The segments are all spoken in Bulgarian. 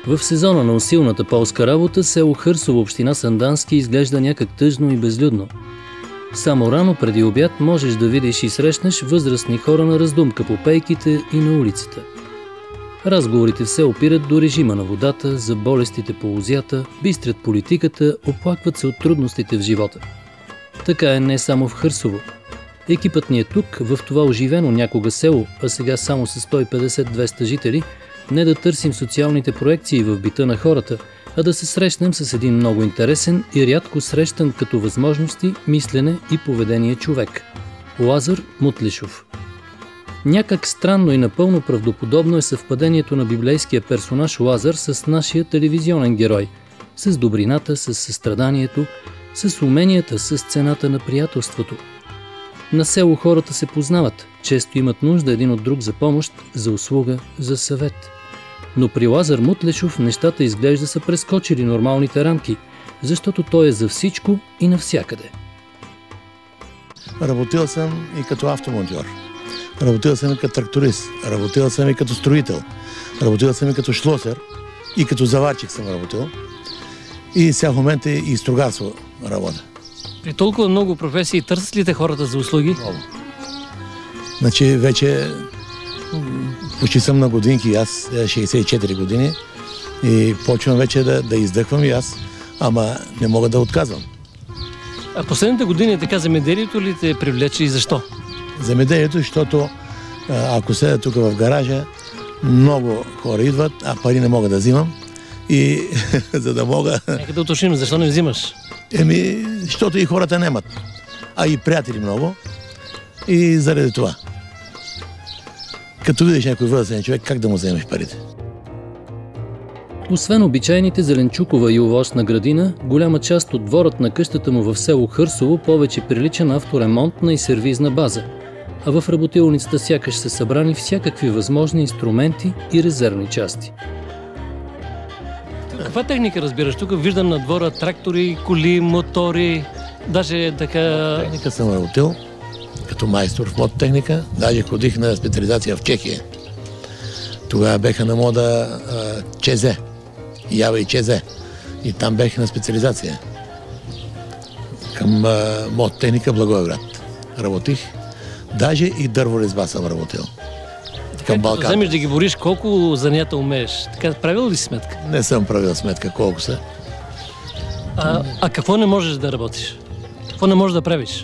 В сезона на усилната полска работа село Хърсово, община Сандански, изглежда някак тъжно и безлюдно. Само рано преди обяд можеш да видиш и срещнеш възрастни хора на раздумка по пейките и на улицата. Разговорите все опират до режима на водата, за болестите по лозята, бистрят политиката, оплакват се от трудностите в живота. Така е не само в Хърсово. Екипът ни е тук, в това оживено някога село, а сега само с 150-200 жители, не да търсим социалните проекции в бита на хората, а да се срещнем с един много интересен и рядко срещан като възможности, мислене и поведение човек – Лазар Мутлишов. Някак странно и напълно правдоподобно е съвпадението на библейския персонаж Лазар с нашия телевизионен герой, с добрината, с състраданието, с уменията, с цената на приятелството. На село хората се познават, често имат нужда един от друг за помощ, за услуга, за съвет. Но при Лазар Мутлешов нещата изглежда са прескочили нормалните рамки, защото той е за всичко и навсякъде. Работил съм и като автомонтьор, работил съм и като тракторист, работил съм и като строител, работил съм и като шлосер, и като заварчик съм работил. И сега в момента и строгарство работя. При толкова много професии търсят ли те хората за услуги? Много. Значи вече почти съм на годинки, аз 64 години и почвам вече да издъхвам и аз, ама не мога да отказвам. А последните години така земеделието ли те привлече и защо? Земеделието, защото ако седя тук в гаража, много хора идват, а пари не мога да взимам и за да мога... Нека да уточним, защо не взимаш? Защото и хората немат, а и приятели много и заради това. Като видиш някой възрастен човек, как да му вземеш парите? Освен обичайните зеленчукова и овощна градина, голяма част от дворът на къщата му в село Хърсово повече прилича на авторемонтна и сервизна база, а в работилницата сякаш са събрани всякакви възможни инструменти и резервни части. Каква техника разбираш? Тук виждам на двора трактори, коли, мотори, даже така... Техника съм работил като майстор в мототехника, даже ходих на специализация в Чехия. Тогава беха на мода ЧЗ, Ява и ЧЗ. И там бех на специализация към мототехника Благоевград. Работих, даже и дърворезба съм работил. Към Балкан. Като вземеш да ги бориш, колко занята умееш? Така, правил ли си сметка? Не съм правил сметка колко са. А какво не можеш да работиш? Какво не можеш да правиш?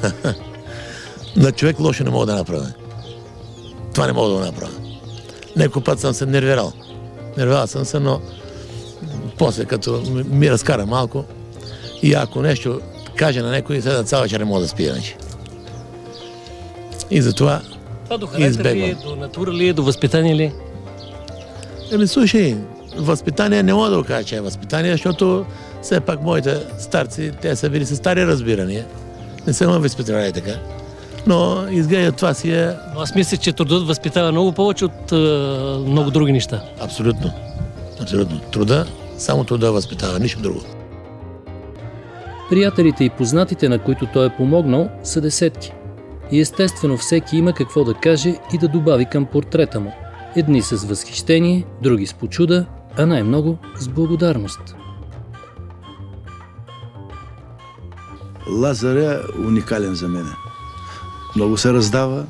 На човек лошо не мога да направя. Това не мога да го направя. Некой път съм се нервирал. Нервирал съм се, но после като ми разкара малко и ако нещо каже на някой, сега цяла вечер не мога да спия. И затова това до характер ли е, до натура ли е, до възпитание ли е? Слушай, възпитание не мога да го кажа, че е възпитание, защото все пак моите старци, те са били с стари разбирания. Не са ме възпитали така. Но изглежда това си е... Но аз мисля, че трудът възпитава много повече от много други неща. Абсолютно. Абсолютно. Само труда възпитава, нищо друго. Приятелите и познатите, на които той е помогнал, са десетки. И естествено всеки има какво да каже и да добави към портрета му. Едни с възхищение, други с почуда, а най-много с благодарност. Лазар е уникален за мен. Много се раздава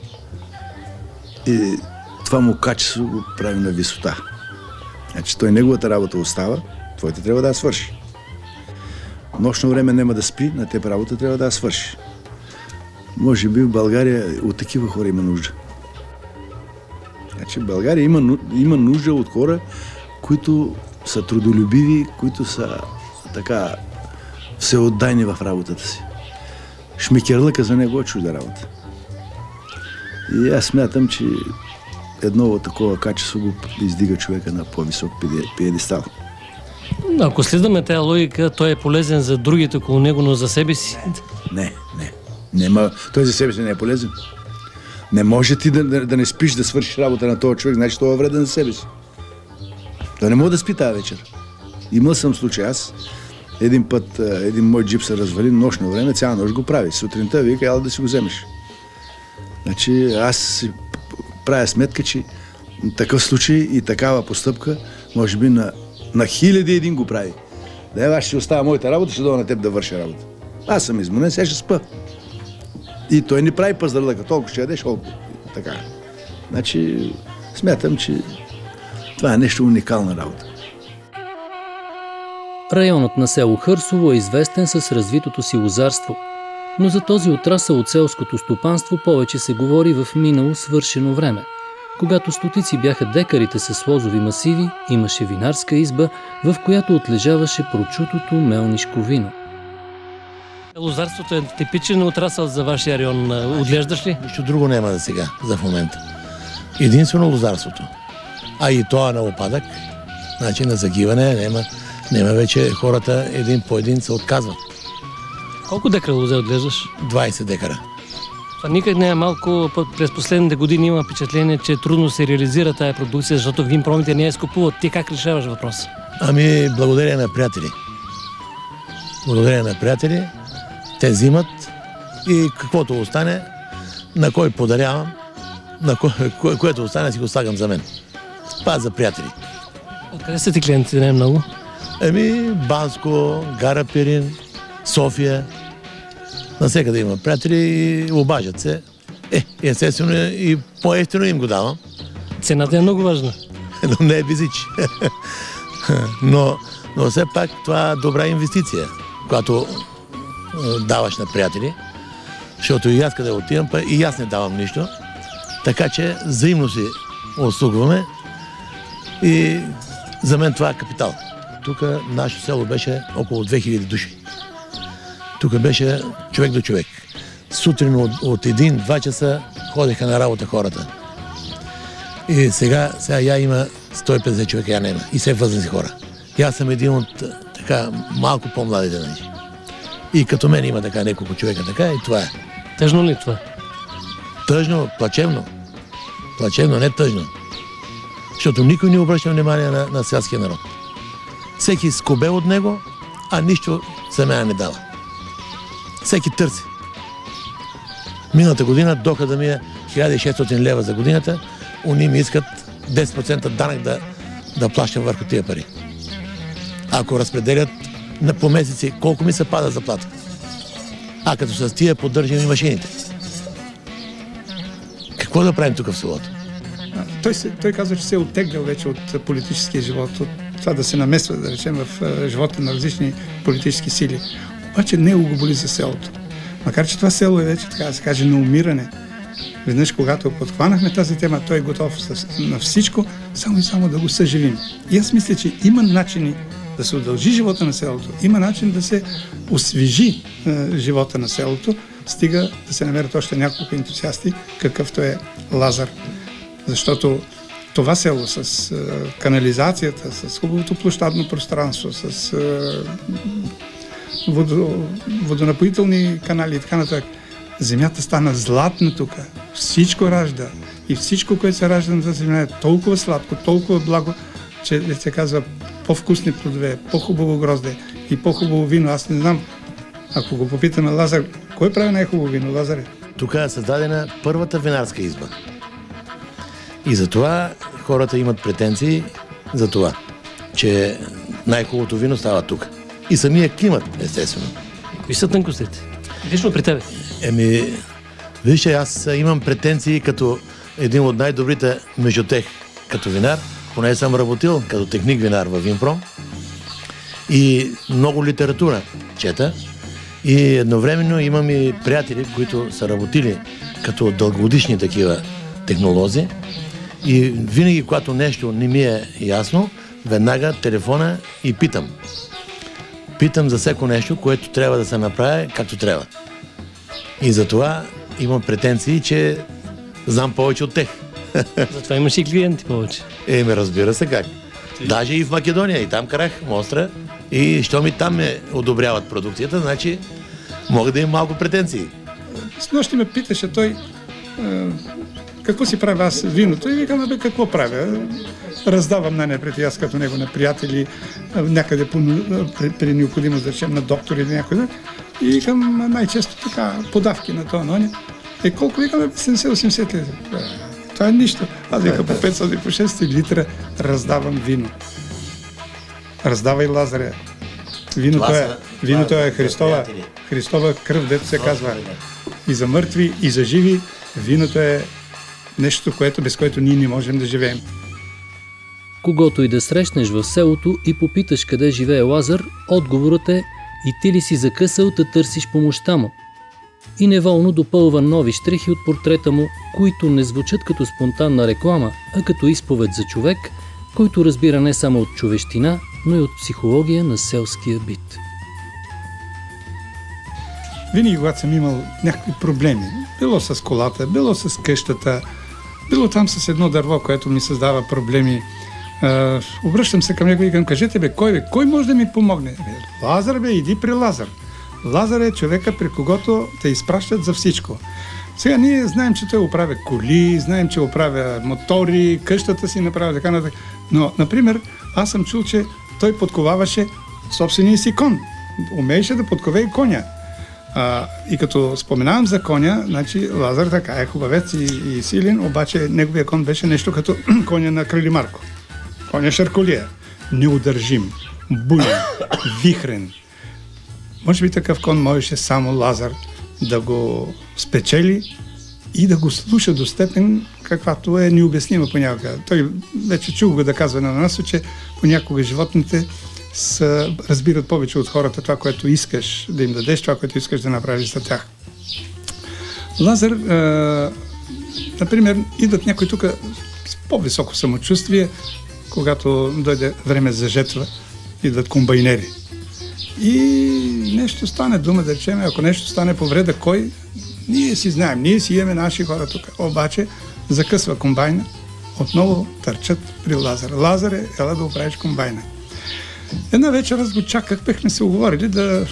и това му качество го прави на висота. Значи той неговата работа остава, твоята трябва да я свърши. Нощно време няма да спи, на теб работа трябва да я свърши. Може би в България от такива хора има нужда. Значи в България има нужда от хора, които са трудолюбиви, които са така всеотдайни в работата си. Шмекерлъка за него е чужда работа. И аз смятам, че едно такова качество го издига човека на по-висок пиедестал. Ако следваме тази логика, той е полезен за другите около него, но за себе си? Не. Той за себе си не е полезен. Не може ти да не спиш, да свършиш работа на този човек, значи това е вреден за себе си. Той не може да спи тази вечер. Имал съм случай аз. Един път един мой джип се развали нощно време, цяла нощ го прави. Сутринта вика, ела да си го вземеш. Значи аз си правя сметка, че такъв случай и такава постъпка Може би на хиляди един го прави. Да, аз ще оставя моята работа, ще дойда на теб да върша работа. Аз съм измънен, сега ще спа. И той не прави пазарлъка, толкова ще ядеш, така. Значи, смятам, че това е нещо уникална работа. Районът на село Хърсово е известен с развитото си лозарство, но за този отрасъл от селското стопанство повече се говори в минало свършено време. Когато стотици бяха декарите с лозови масиви, имаше винарска изба, в която отлежаваше прочутото мелнишко вино. Лозарството е типичен отрасъл за вашия район. Отглеждаш ли? Нищо друго няма за сега, за в момента. Единствено лозарството. А и то е на опадък, значи на загиване, няма вече хората един по един се отказват. Колко декара лозе отглеждаш? 20 декара. Това никак не е малко. През последните години има впечатление, че трудно се реализира тая продукция, защото винпромите не я изкупуват. Ти как решаваш въпроса? Ами, благодарение на приятели. Благодарение на приятели. Те взимат и каквото остане, на кой подарявам, което остане си го слагам за мен. Това за приятели. Откъде са ти клиентите, не е много? Банско, Гара Пирин, София. Навсекъде има приятели и обажат се. Естествено и по-евтино им го давам. Цената е много важна. Но не е бизич. но все пак това е добра инвестиция, която даваш на приятели, защото и аз къде отивам, и аз не давам нищо. Така че взаимно си услугваме и за мен това е капитал. Тук нашето село беше около 2000 души. Тук беше човек до човек. Сутрин от 1-2 часа ходеха на работа хората. И сега я има 150 човека, я няма. И все възрастни хора. И аз съм един от така малко по-младите. И като мен има така няколко човека така и това е. Тъжно ли това? Тъжно, плачевно. Плачевно, не тъжно. Защото никой не обръща внимание на селския народ. Всеки скобе от него, а нищо за мен не дава. Всеки търси. Миналата година дохода ми е 1600 лева за годината, они ми искат 10% данък да плащам върху тия пари. Ако разпределят по месеци, колко ми се пада заплата? А като с тия поддържам и машините. Какво да правим тук в селото? Той казва, че се е оттеглял вече от политическия живот, от това да се намесва, да речем, в живота на различни политически сили. Обаче не го боли за селото. Макар че това село е вече, така да се каже, на умиране. Веднъж, когато подхванахме тази тема, той е готов на всичко, само и само да го съживим. И аз мисля, че има начини да се удължи живота на селото, има начин да се освежи живота на селото, стига да се намерят още няколко ентусиасти, какъвто е Лазар. Защото това село с канализацията, с хубавото площадно пространство, с водонапоителни канали и така нататък, земята стана златна тук. Всичко ражда. И всичко, което се ражда на тази земя е толкова сладко, толкова благо, че се казва по-вкусни плодове, по-хубаво грозде и по-хубаво вино. Аз не знам, ако го попитаме Лазар, кой прави най-хубаво вино, Лазаре? Тук е създадена първата винарска изба. И затова хората имат претенции за това, че най-хубавото вино става тук. И самия климат, естествено. Кои са тънкостите? Лично при тебе? Вижте, аз имам претенции като един от най-добрите между тях като винар, поне съм работил като техник-винар във Винпром и много литература чета и едновременно имам и приятели, които са работили като дългогодишни такива технолози и винаги, когато нещо не ми е ясно, веднага телефона и питам. Питам за всяко нещо, което трябва да се направи както трябва. И затова имам претенции, че знам повече от тях. Затова имаш и клиенти повече. Разбира се как. Даже и в Македония, и там карах мостра, и що ми там ме одобряват продукцията, значи мога да имам малко претенции. С нощи ме питаше той какво си правя аз виното и викам, какво правя? Раздавам най-напред и аз като него на приятели, някъде при необходимост, да речем, на доктор или някъде. И викам най-често така подавки на това, но колко викаме? 70-80 литра. Това е нищо. Аз викам по 500 по 600 литра раздавам вино. раздавай, Лазаре. Виното е Христова кръв, дето се казва. И за мъртви, и за живи, виното е нещо, без което ние не можем да живеем. Когато и да срещнеш в селото и попиташ къде живее Лазар, отговорът е: и ти ли си закъсал да търсиш помощта му? И неволно допълва нови щрихи от портрета му, които не звучат като спонтанна реклама, а като изповед за човек, който разбира не само от човещина, но и от психология на селския бит. Винаги, когато съм имал някакви проблеми, било с колата, било с къщата, било там с едно дърво, което ми създава проблеми, обръщам се към него и към: кажете, кой може да ми помогне? Лазар, иди при Лазар. Лазар е човека, при когото те изпращат за всичко. Сега ние знаем, че той оправя коли, знаем, че оправя мотори, къщата си направя така нататък. Но, например, аз съм чул, че той подковаваше собствения си кон. Умееше да подкове и коня. И като споменавам за коня, значи Лазар така е хубавец и силен, обаче неговия кон беше нещо като коня на Крали Марко. Коня Шарколия. Неудържим, буен, вихрен. Може би такъв кон можеше само Лазар да го спечели и да го слуша до степен, каквато е необяснима понякога. Той вече чул го да казва на нас, че понякога животните разбират повече от хората това, което искаш да им дадеш, това, което искаш да направиш за тях. Лазар, например, идват някой тук с по-високо самочувствие, когато дойде време за жетва, идват комбайнери. И нещо стане, дума да речем, ако нещо стане повреда, кой? Ние си знаем, ние си имаме наши хора тук. Обаче закъсва комбайна, отново търчат при Лазар. Лазаре, ела да оправиш комбайна. Една вечер аз го чаках, бехме се уговорили да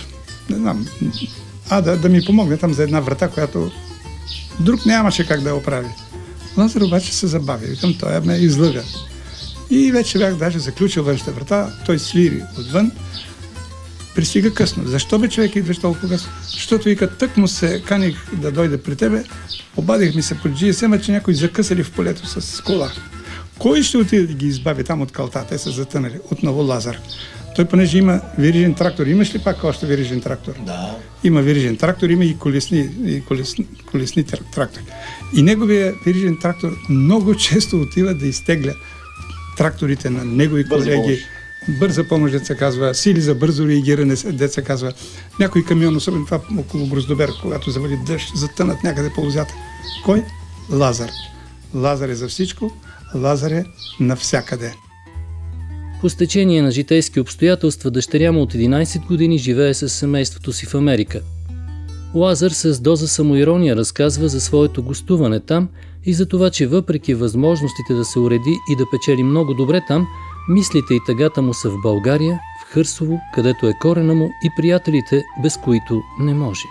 ми помогне там за една врата, която друг нямаше как да я оправи. Лазар обаче се забави. Викам, той ме излъга. И вече бях даже заключил външната врата, той свири отвън, пристига късно. Защо човек идваш толкова късно? Защото вика, тък му се каних да дойде при тебе, обадих ми се по GSM, че някой закъсали в полето с кола. Кой ще отиде да ги избави там от калта? Те са затънали. Отново Лазар. Той, понеже има вирижен трактор, имаш ли пак още вирижен трактор? Да. Има вирижен трактор, има и колесни трактори. И неговия вирижен трактор много често отива да изтегля тракторите на негови колеги. Бърза помощ, деца казва, сили за бързо реагиране, деца казва. Някой камион, особено това около Гроздобер, когато завали дъжд, затънат някъде по лозята. Кой? Лазар. Лазар е за всичко, Лазар е навсякъде. По стечение на житейски обстоятелства дъщеря му от 11 години живее с семейството си в Америка. Лазар с доза самоирония разказва за своето гостуване там и за това, че въпреки възможностите да се уреди и да печели много добре там, мислите и тъгата му са в България, в Хърсово, където е корена му, и приятелите, без които не може.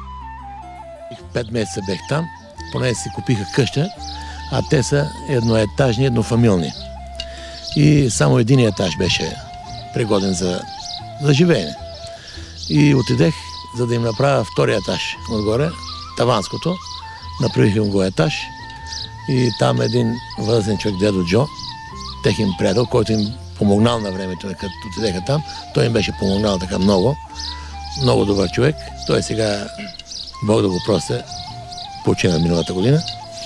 5 месеца бех там, поне си купиха къща, а те са едноетажни, еднофамилни. И само един етаж беше пригоден за живеене. И отидех, за да им направя втория етаж отгоре, таванското. Направих им го етаж и там един възрастен човек, дедо Джо, техен приятел, който им помогнал на времето, като отидеха там. Той им беше помогнал така много. Много добър човек. Той сега, Бог да го прости, почина миналата година.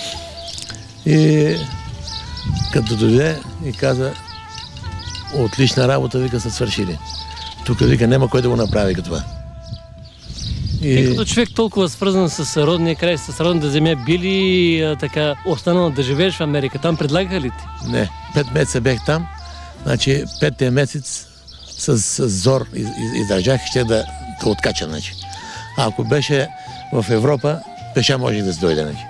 И като дойде и каза, отлична работа, вика, са свършили. Тук, вика, няма кой да го направи като това. И като човек толкова свързан с родния край, с родната земя, би ли така останал да живееш в Америка? Там предлагаха ли ти? Не, 5 месеца бех там, значи 5-тия месец с зор издържах, ще да откача, значи. А ако беше в Европа, пеша можех да се дойде, значи.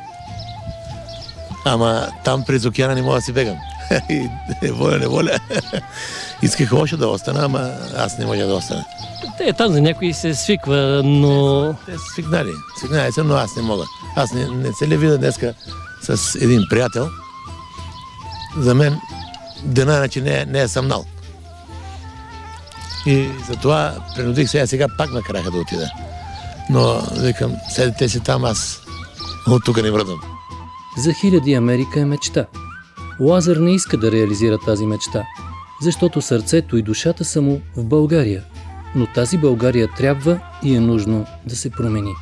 Ама там през океана не мога да си бегам. И воля, неволя. Исках още да остана, ама аз не можа да остана. Там за някой се свиква, но... Те са свикнали са, но аз не мога. Аз не се ли видя днеска с един приятел. За мен дена, значи не е съмнал. И затова принудих сега пак ме караха да отида. Но викам, седите си там, аз от тук не връдам. За хиляди Америка е мечта. Лазар не иска да реализира тази мечта. защото сърцето и душата са му в България, но тази България трябва и е нужно да се промени.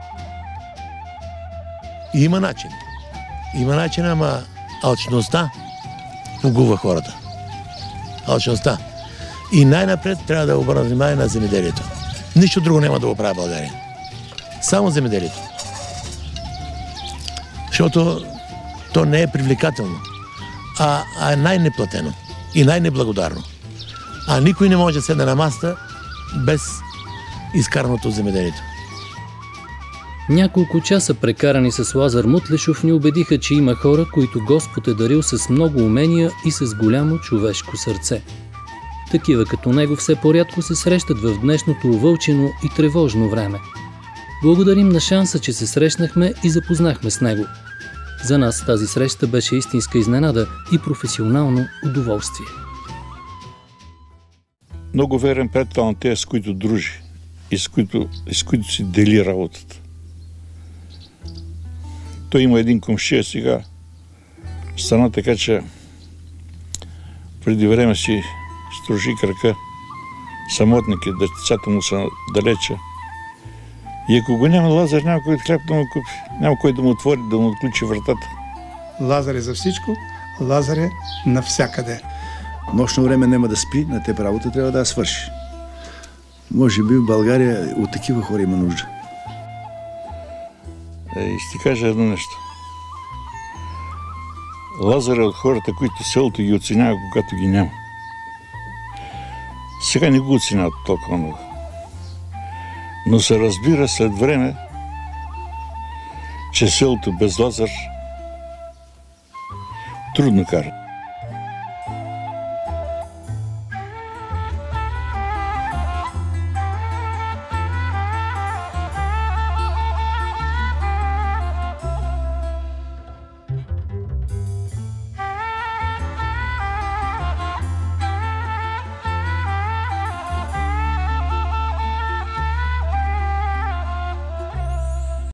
Има начин. Има начин, ама алчността погубва хората. Алчността. И най-напред трябва да обърна внимание на земеделието. Нищо друго няма да го прави България. Само земеделието. Защото то не е привлекателно, а е най-неплатено и най-неблагодарно. А никой не може да седне на масата без изкараното земеделието. Няколко часа прекарани с Лазар Мутлешов ни убедиха, че има хора, които Господ е дарил с много умения и с голямо човешко сърце. Такива като него все по-рядко се срещат в днешното увълчено и тревожно време. Благодарим на шанса, че се срещнахме и запознахме с него. За нас тази среща беше истинска изненада и професионално удоволствие. Много верен приятел на тези, с които дружи и с които си дели работата. Той има един комшия сега. Стана така, че преди време си стружи крака. Самотник е, децата му са далече. И ако го няма Лазар, няма кой хляб да му купи. Няма кой да му отвори, да му отключи вратата. Лазар е за всичко, Лазар е навсякъде. Нощно време няма да спи, на теб работа трябва да я свърши. Може би в България от такива хора има нужда. И ще ти кажа едно нещо. Лазар е от хората, които селото ги оценява, когато ги няма. Сега не го оценяват толкова много. Но се разбира след време, че селото без Лазар трудно кара.